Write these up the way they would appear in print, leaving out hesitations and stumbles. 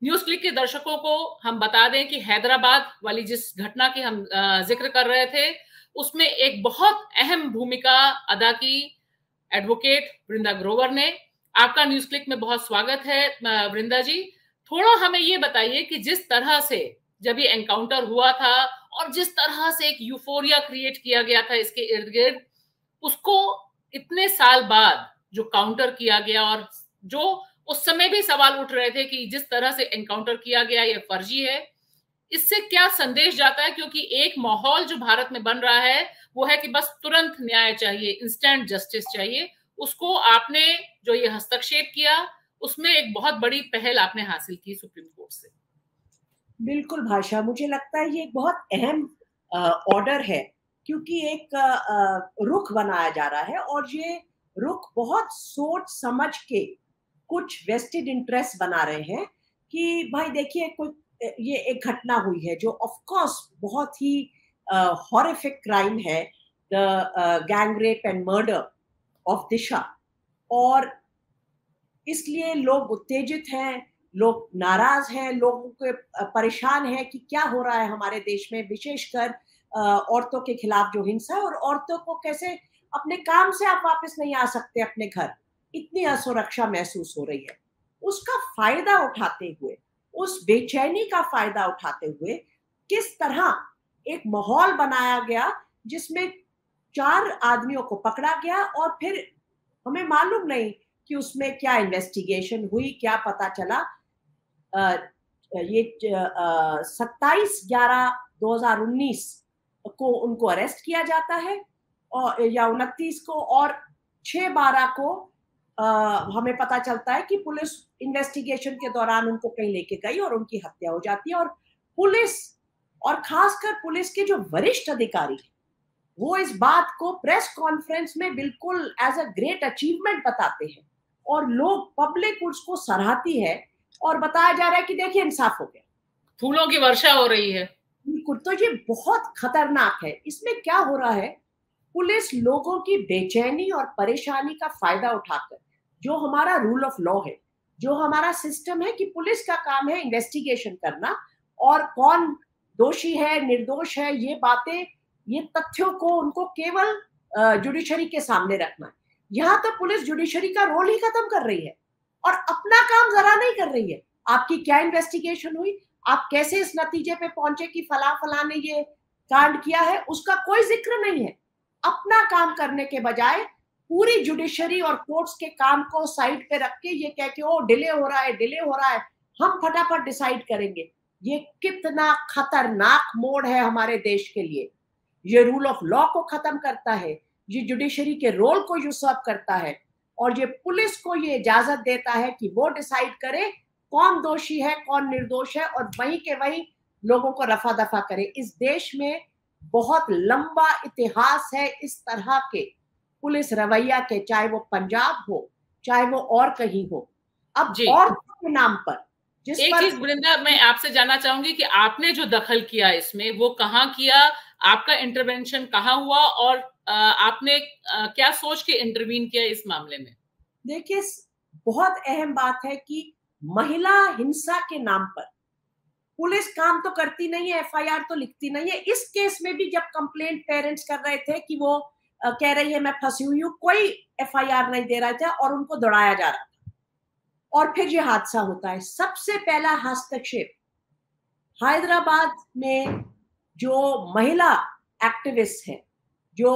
News click के दर्शकों को हम बता दें कि हैदराबाद वाली जिस घटना की हम जिक्र कर रहे थे, उसमें एक बहुत अहम भूमिका अदा की एडवोकेट वृंदा ग्रोवर ने। आपका न्यूज क्लिक में बहुत स्वागत है वृंदा जी। थोड़ा हमें ये बताइए कि जिस तरह से जब ये एनकाउंटर हुआ था और जिस तरह से एक यूफोरिया क्रिएट किया गया था इसके इर्द गिर्द, उसको इतने साल बाद जो काउंटर किया गया, और जो उस समय भी सवाल उठ रहे थे कि जिस तरह से एनकाउंटर किया गया ये फर्जी है, इससे क्या संदेश जाता है? क्योंकि एक माहौल जो भारत में बन रहा है वो है कि बस तुरंत न्याय चाहिए, इंस्टेंट जस्टिस चाहिए। उसको आपने जो ये हस्तक्षेप किया, उसमें एक बहुत बड़ी पहल आपने हासिल की सुप्रीम कोर्ट से। बिल्कुल भाषा, मुझे लगता है ये एक बहुत अहम ऑर्डर है, क्योंकि एक रुख बनाया जा रहा है और ये रुख बहुत सोच समझ के कुछ वेस्टेड इंटरेस्ट बना रहे हैं कि भाई देखिए कोई ये एक घटना हुई है जो ऑफ कोर्स बहुत ही हॉरिफिक क्राइम है, the gang rape and murder of Disha, और इसलिए लोग उत्तेजित हैं, लोग नाराज हैं, लोग परेशान हैं कि क्या हो रहा है हमारे देश में, विशेषकर औरतों के खिलाफ जो हिंसा है, और औरतों को कैसे अपने काम से आप वापस नहीं आ सकते अपने घर, इतनी असुरक्षा महसूस हो रही है। उसका फायदा उठाते हुए, उस बेचैनी का फायदा उठाते हुए किस तरह एक माहौल बनाया गया जिसमें 4 आदमियों को पकड़ा गया, और फिर हमें मालूम नहीं कि उसमें क्या इन्वेस्टिगेशन हुई, क्या पता चला। ये 27/11/2019 को उनको अरेस्ट किया जाता है, और या 29 को, और 6/12 को हमें पता चलता है कि पुलिस इन्वेस्टिगेशन के दौरान उनको कहीं लेके गई और उनकी हत्या हो जाती है। और पुलिस, और खासकर पुलिस के जो वरिष्ठ अधिकारी, वो इस बात को प्रेस कॉन्फ्रेंस में बिल्कुल एज अ ग्रेट अचीवमेंट बताते हैं, और लोग, पब्लिक उसको सराहती है, और बताया जा रहा है कि देखिए इंसाफ हो गया, फूलों की वर्षा हो रही है। बिल्कुल। तो ये बहुत खतरनाक है। इसमें क्या हो रहा है, पुलिस लोगों की बेचैनी और परेशानी का फायदा उठाकर, जो हमारा रूल ऑफ लॉ है, जो हमारा सिस्टम है कि पुलिस का काम है इन्वेस्टिगेशन करना, और कौन दोषी है निर्दोष है, ये बातें, ये तथ्यों को उनको केवल जुडिशरी के सामने रखना है। यहाँ तो पुलिस जुडिशरी का रोल ही खत्म कर रही है और अपना काम जरा नहीं कर रही है। आपकी क्या इन्वेस्टिगेशन हुई, आप कैसे इस नतीजे पे पहुंचे कि फला फला ने ये कांड किया है, उसका कोई जिक्र नहीं है। अपना काम करने के बजाय पूरी जुडिशरी और कोर्ट्स के काम को साइड पे रख के ये कह के ओ डिले हो रहा है, डिले हो रहा है, हम फटाफट डिसाइड करेंगे। ये कितना खतरनाक मोड़ है हमारे देश के लिए। ये रूल ऑफ लॉ को खत्म करता है, ये जुडिशरी के रोल को यूसर्व करता है, और ये पुलिस को ये इजाजत देता है कि वो डिसाइड करे कौन दोषी है कौन निर्दोष है, और वहीं के वहीं लोगों को रफा दफा करे। इस देश में बहुत लंबा इतिहास है इस तरह के पुलिस रवैया के, चाहे वो पंजाब हो, चाहे वो और कहीं हो। अब और के नाम पर जिस एक पर चीज वृंदा मैं आपसे जानना चाहूंगी कि आपने जो दखल किया इसमें, वो कहाँ किया, आपका इंटरवेंशन कहाँ हुआ, और आपने क्या सोच के इंटरवीन किया इस मामले में? देखिए, बहुत अहम बात है कि महिला हिंसा के नाम पर पुलिस काम तो करती नहीं है, एफआईआर तो लिखती नहीं है। इस केस में भी जब कंप्लेंट पेरेंट्स कर रहे थे कि वो कह रही है मैं फंसी हुई हूँ, कोई एफआईआर नहीं दे रहा था और उनको दौड़ाया जा रहा था, और फिर ये हादसा होता है। सबसे पहला हस्तक्षेप हैदराबाद में जो महिला एक्टिविस्ट है, जो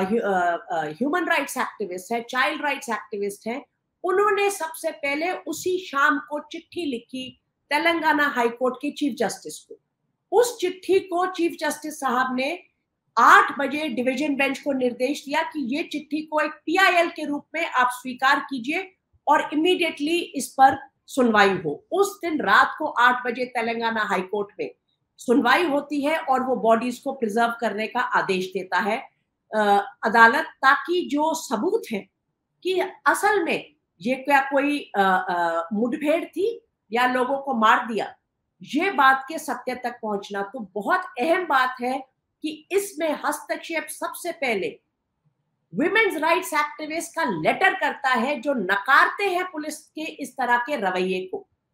ह्यूमन राइट्स एक्टिविस्ट है, चाइल्ड राइट्स एक्टिविस्ट है, उन्होंने सबसे पहले उसी शाम को चिट्ठी लिखी तेलंगाना हाई कोर्ट के चीफ जस्टिस को। उस चिट्ठी को चीफ जस्टिस साहब ने 8 बजे डिवीजन बेंच को निर्देश दिया कि ये चिट्ठी को एक पीआईएल के रूप में आप स्वीकार कीजिए और इमीडिएटली इस पर सुनवाई हो। उस दिन रात को 8 बजे तेलंगाना हाई कोर्ट में सुनवाई होती है और वो बॉडीज को प्रिजर्व करने का आदेश देता है अदालत, ताकि जो सबूत है कि असल में ये क्या कोई मुठभेड़ थी या लोगों को मार दिया, ये बात के सत्य तक पहुंचना। तो बहुत अहम बात है कि इसमें हस्तक्षेप सबसे पहले विमेन्स राइट्स एक्टिविस्ट का लेटर करता है, जो नकारते हैं पुलिस के इस तरह के रवैये को।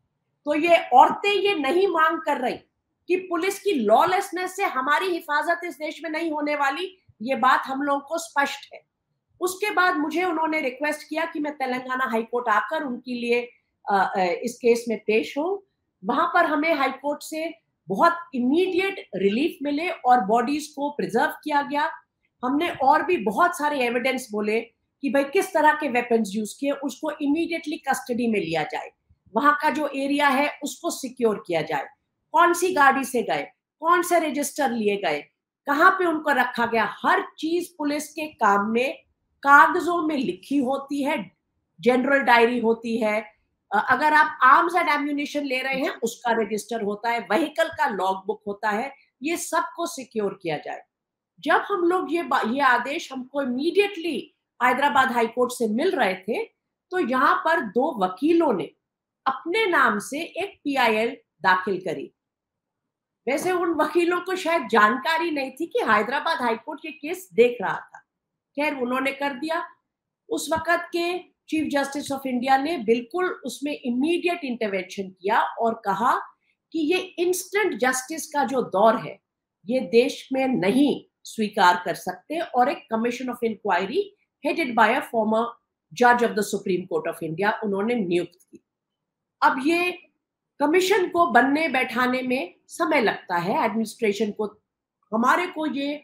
तो ये औरतें ये नहीं मांग कर रही कि पुलिस की लॉलेसनेस से हमारी हिफाजत इस देश में नहीं होने वाली, ये बात हम लोगों को स्पष्ट है। उसके बाद मुझे उन्होंने रिक्वेस्ट किया कि मैं तेलंगाना हाईकोर्ट आकर उनके लिए इस केस में पेश हूं। वहां पर हमें हाईकोर्ट से बहुत इमीडिएट रिलीफ मिले और बॉडीज को प्रिजर्व किया गया। हमने और भी बहुत सारे एविडेंस बोले कि भाई किस तरह के वेपन्स यूज किए, उसको इमीडिएटली कस्टडी में लिया जाए, वहां का जो एरिया है उसको सिक्योर किया जाए, कौन सी गाड़ी से गए, कौन से रजिस्टर लिए गए, कहाँ पे उनको रखा गया, हर चीज पुलिस के काम में कागजों में लिखी होती है, जनरल डायरी होती है। अगर आप आर्म्स एंड एम्यूनिशन ले रहे हैं उसका रजिस्टर होता है, व्हीकल का लॉग बुक होता है, ये सबको सिक्योर किया जाए। जब हम लोग ये आदेश हमको इमीडिएटली हैदराबाद हाईकोर्ट से मिल रहे थे, तो यहाँ पर 2 वकीलों ने अपने नाम से एक PIL दाखिल करी। वैसे उन वकीलों को शायद जानकारी नहीं थी कि हैदराबाद हाईकोर्ट ये केस देख रहा था। खैर उन्होंने कर दिया। उस वक्त के चीफ जस्टिस ऑफ इंडिया ने बिल्कुल उसमें इमीडिएट इंटरवेंशन किया और कहा कि ये इंस्टेंट जस्टिस का जो दौर है ये देश में नहीं स्वीकार कर सकते, और एक commission of inquiry headed by a former जज of the supreme court of India उन्होंने नियुक्त की। अब ये कमीशन को बनने बैठाने में समय लगता है एडमिनिस्ट्रेशन को। हमारे को ये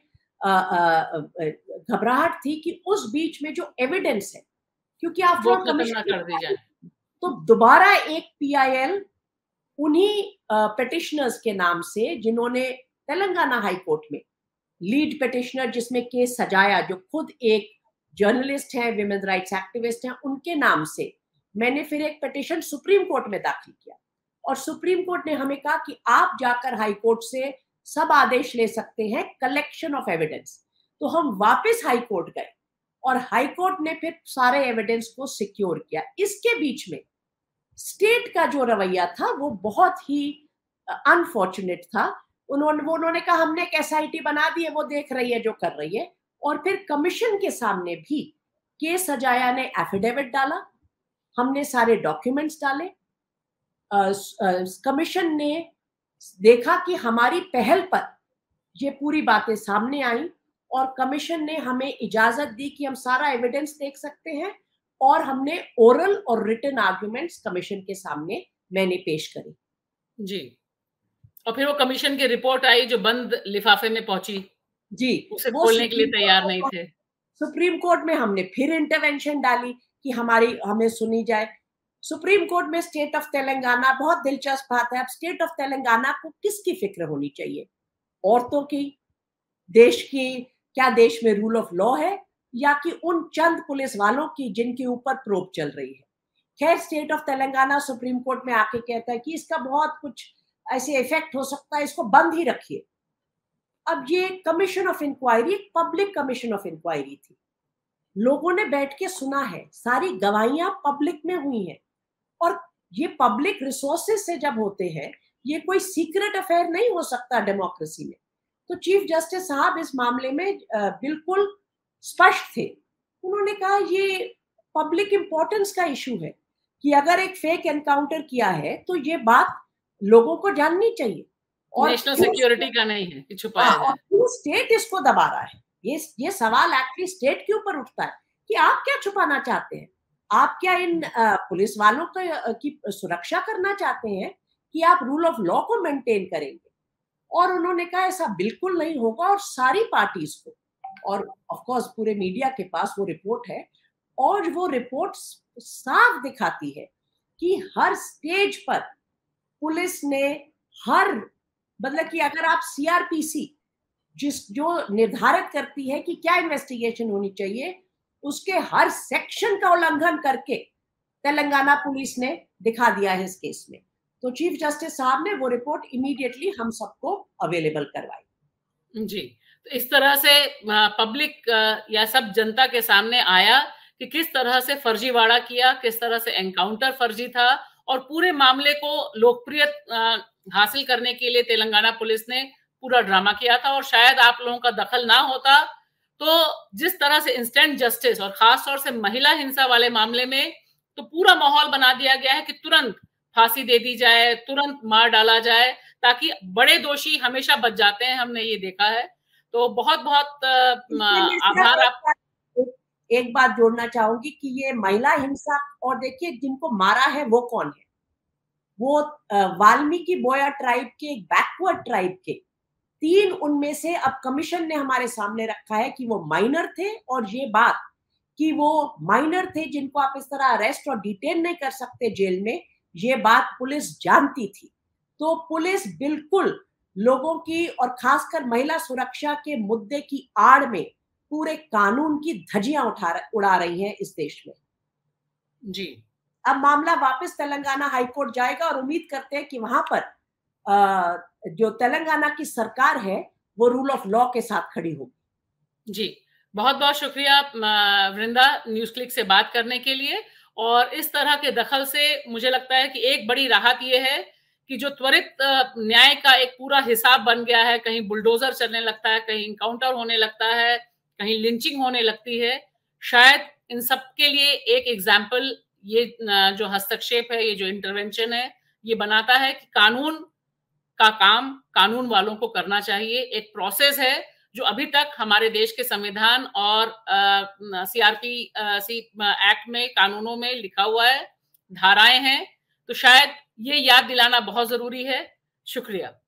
घबराहट थी कि उस बीच में जो एविडेंस है, क्योंकि आप वो खत्म ना कर दी जाए, तो दोबारा एक PIL उन्हीं पिटिशनर्स के नाम से जिन्होंने तेलंगाना हाई कोर्ट में लीड पिटिशनर जिसमें केस सजाया, जो खुद एक जर्नलिस्ट है, विमेन राइट्स एक्टिविस्ट हैं, उनके नाम से मैंने फिर एक पिटिशन सुप्रीम कोर्ट में दाखिल किया। और सुप्रीम कोर्ट ने हमें कहा कि आप जाकर हाई कोर्ट से सब आदेश ले सकते हैं कलेक्शन ऑफ एविडेंस। तो हम वापस हाई कोर्ट गए और हाई कोर्ट ने फिर सारे एविडेंस को सिक्योर किया। इसके बीच में स्टेट का जो रवैया था वो बहुत ही अनफॉर्चुनेट था। उन्होंने कहा हमने एक SIT बना दी है, वो देख रही है जो कर रही है। और फिर कमीशन के सामने भी के सजाया ने एफिडेविट डाला, हमने सारे डॉक्यूमेंट्स डाले। कमीशन ने देखा कि हमारी पहल पर ये पूरी बातें सामने आई और कमीशन ने हमें इजाजत दी कि हम सारा एविडेंस देख सकते हैं, और हमने ओरल और रिटन आर्गुमेंट्स कमीशन के सामने मैंने पेश करी। जी, और फिर वो कमीशन की रिपोर्ट आई जो बंद लिफाफे में पहुंची जी, उसे खोलने के लिए तैयार नहीं थे। सुप्रीम कोर्ट में हमने फिर इंटरवेंशन डाली कि हमें सुनी जाए। सुप्रीम कोर्ट में स्टेट ऑफ तेलंगाना, बहुत दिलचस्प बात है, अब स्टेट ऑफ तेलंगाना को किसकी फिक्र होनी चाहिए? औरतों की, देश की, क्या देश में रूल ऑफ लॉ है, या कि उन चंद पुलिस वालों की जिनके ऊपर प्रोब चल रही है? खैर state of Telangana supreme court में आके कहता है कि इसका बहुत कुछ ऐसे इफेक्ट हो सकता है, इसको बंद ही रखिए। अब ये commission of inquiry public commission of inquiry थी, लोगों ने बैठ के सुना है, सारी गवाहियां पब्लिक में हुई हैं, और ये पब्लिक रिसोर्सेज से जब होते हैं, ये कोई सीक्रेट अफेयर नहीं हो सकता डेमोक्रेसी में। तो चीफ जस्टिस साहब इस मामले में बिल्कुल स्पष्ट थे। उन्होंने कहा ये पब्लिक इंपॉर्टेंस का इशू है कि अगर एक फेक एनकाउंटर किया है तो ये बात लोगों को जाननी चाहिए, और नेशनल सिक्योरिटी का नहीं है कि छुपाया जाए। और स्टेट इसको दबा रहा है। ये सवाल एक्चुअली स्टेट के ऊपर उठता है कि आप क्या छुपाना चाहते हैं? आप क्या इन पुलिस वालों की सुरक्षा करना चाहते हैं कि आप रूल ऑफ लॉ को मेंटेन करेंगे? और उन्होंने कहा ऐसा बिल्कुल नहीं होगा, और सारी पार्टीज को, और ऑफ कोर्स पूरे मीडिया के पास वो रिपोर्ट है, और वो रिपोर्ट साफ दिखाती है कि हर स्टेज पर पुलिस ने मतलब कि अगर आप CRPC जो निर्धारित करती है कि क्या इन्वेस्टिगेशन होनी चाहिए, उसके हर सेक्शन का उल्लंघन करके तेलंगाना पुलिस ने दिखा दिया है इस केस में। तो चीफ जस्टिस साहब ने वो रिपोर्ट इमीडिएटली हम सबको अवेलेबल करवाई। जी, तो इस तरह से पब्लिक या सब जनता के सामने आया कि किस तरह से फर्जीवाड़ा किया, किस तरह से एनकाउंटर फर्जी था, और पूरे मामले को लोकप्रिय हासिल करने के लिए तेलंगाना पुलिस ने पूरा ड्रामा किया था। और शायद आप लोगों का दखल ना होता तो जिस तरह से इंस्टेंट जस्टिस और खास तौर से महिला हिंसा वाले मामले में तो पूरा माहौल बना दिया गया है कि तुरंत फांसी दे दी जाए, तुरंत मार डाला जाए, ताकि बड़े दोषी हमेशा बच जाते हैं, हमने ये देखा है। तो बहुत बहुत आभार आप। एक बात जोड़ना चाहूंगी कि ये महिला हिंसा, और देखिए जिनको मारा है वो कौन है, वो वाल्मीकि बोया ट्राइब के, एक बैकवर्ड ट्राइब के 3 उनमें से अब कमीशन ने हमारे सामने रखा है कि वो माइनर थे, और ये बात कि वो माइनर थे जिनको आप इस तरह अरेस्ट और डिटेन नहीं कर सकते जेल में, ये बात पुलिस जानती थी। तो पुलिस बिल्कुल लोगों की और खासकर महिला सुरक्षा के मुद्दे की आड़ में पूरे कानून की धज्जियां उड़ा रही है इस देश में। जी, अब मामला वापस तेलंगाना हाईकोर्ट जाएगा और उम्मीद करते हैं कि वहां पर जो तेलंगाना की सरकार है वो रूल ऑफ लॉ के साथ खड़ी होगी। जी, बहुत बहुत शुक्रिया वृंदा, न्यूज क्लिक से बात करने के लिए। और इस तरह के दखल से मुझे लगता है कि एक बड़ी राहत ये है कि जो त्वरित न्याय का एक पूरा हिसाब बन गया है, कहीं बुलडोजर चलने लगता है, कहीं इनकाउंटर होने लगता है, कहीं लिंचिंग होने लगती है, शायद इन सब के लिए एक एग्जाम्पल ये जो हस्तक्षेप है, ये जो इंटरवेंशन है, ये बनाता है कि कानून का काम कानून वालों को करना चाहिए। एक प्रोसेस है जो अभी तक हमारे देश के संविधान और सीआरपी सी एक्ट में, कानूनों में लिखा हुआ है, धाराएं हैं। तो शायद ये याद दिलाना बहुत जरूरी है। शुक्रिया।